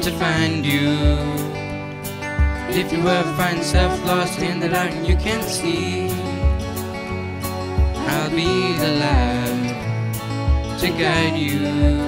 to find you. If you ever find yourself lost in the dark and you can't see, I'll be the light to guide you.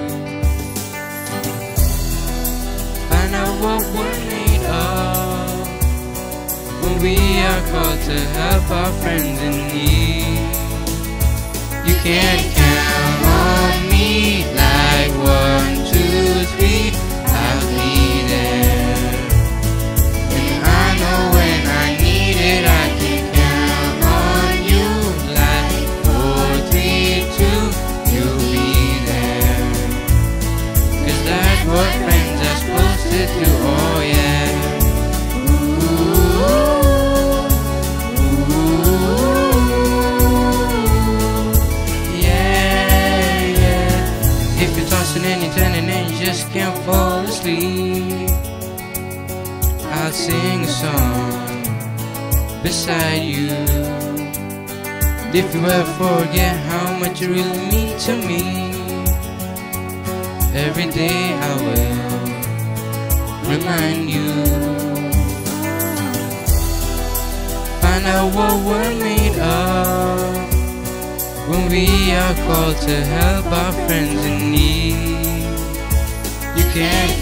Find out what we're made of when we are called to help our friends in need. You can't count on me like 1, 2, 3. I'll be there, and I know when I need it, I can count on you like 4, 3, 2. You'll be there, 'cause that's what friends are supposed to do. Oh yeah. And you're turning and you just can't fall asleep, I'll sing a song beside you. If you ever forget how much you really mean to me, every day I will remind you. Find out what we're made of when we are called to help our friends in need. You can't